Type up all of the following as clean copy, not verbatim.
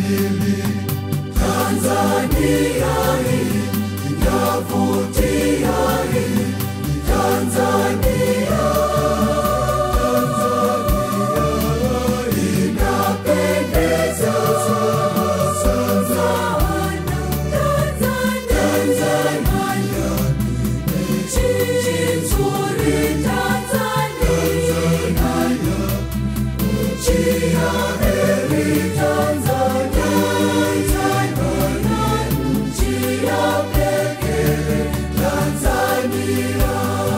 hili. Tanzania hii inavutia, hii Tanzania. Inapendeza sana. Tanzania nchi nzuri, Tanzania nchi ya heri, Tanzania nchi ya pekee, Tanzania.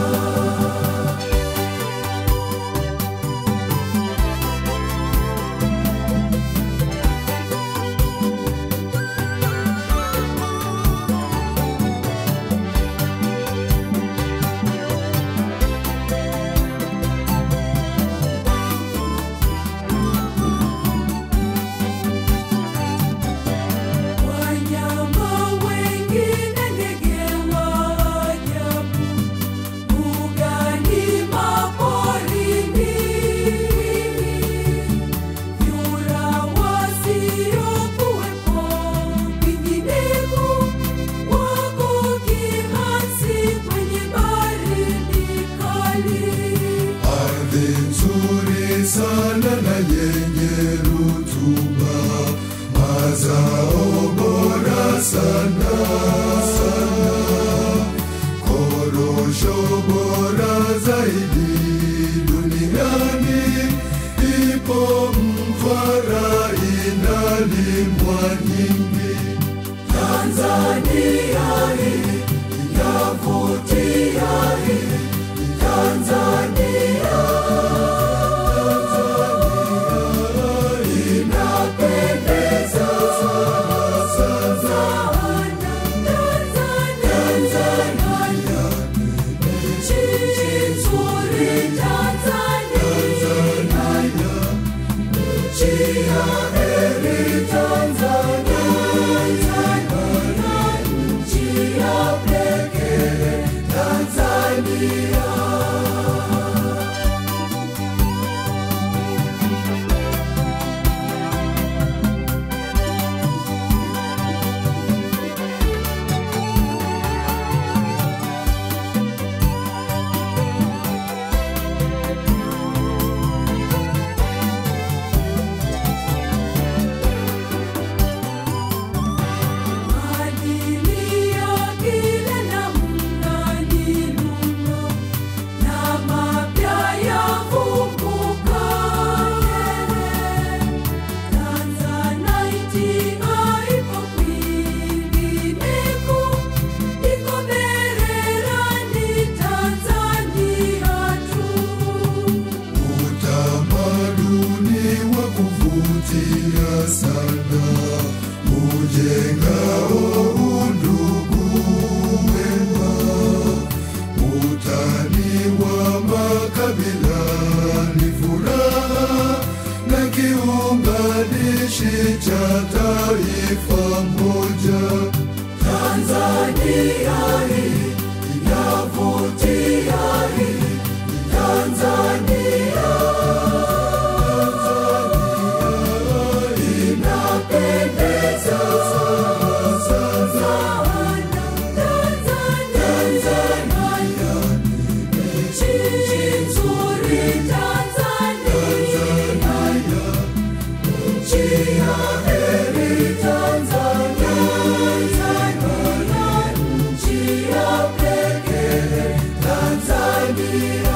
Wanyama wengine, ndege wa ajabu, mbugani, maporini, vyura wasiokuwepo kwingineko, wako kiasi kwenye baridi kali. Ardhi nzuri sana na yenye rutuba, mazao bora sana, korosho bora zaidi duniani ipo Mtwara, inalimwa nyingi. Tanzania hii inavutia, hii Tanzania. Inapendeza sana. Tanzania nchi nzuri, Tanzania nchi ya heri, Tanzania nchi ya pekee, Tanzania. Madini ya kila namna ni luno, na mapya yafunguka tele. Tanzanite haipo kwingineko, iko Mererani, Tanzania tu. Utamaduni wa kuvutia sana, ujengao undugu wema, utani wa makabila ni furaha na kiunganishi cha taifa moja. Tanzania hii inavutia, hii Tanzania. Inapendeza sana. Tanzania nchi nzuri, Tanzania nchi ya heri, Tanzania nchi ya pekee, Tanzania.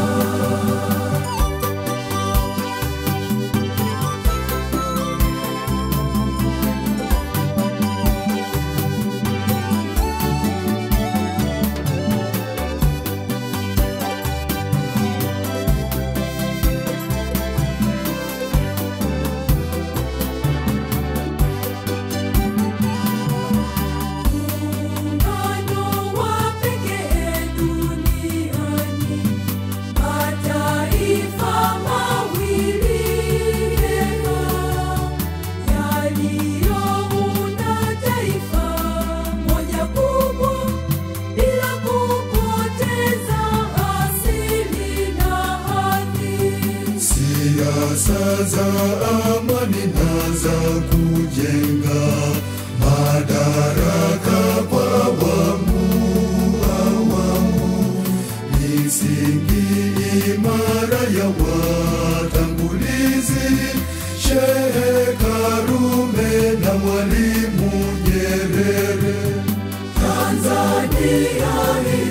Muungano wa pekee duniani, mataifa mawili yaliyounda taifa moja kubwa, bila kupoteza asili na hadhi. Siasa za amani na za kujenga dunia hii.